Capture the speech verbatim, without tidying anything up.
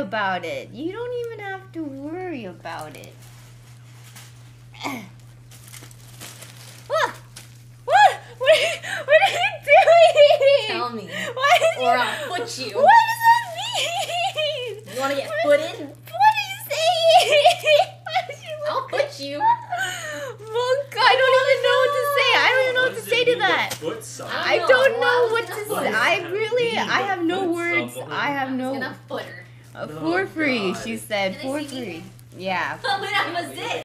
about it. You don't even have to worry about it. What? What? What are you, what are you doing? Tell me. Why is Or you, I'll foot you. What does that mean? You want to get footed? What are you saying? Why did you look I'll foot you. Monk, I don't even know what to say. I don't even know what to say to that. I know. don't Well, know I what was to gonna say. foot I really, I have no Foot words. someone. I have I was no. gonna foot her. Uh, for Oh, free, God. she said. Did they For see me? free. Yeah. But that was it.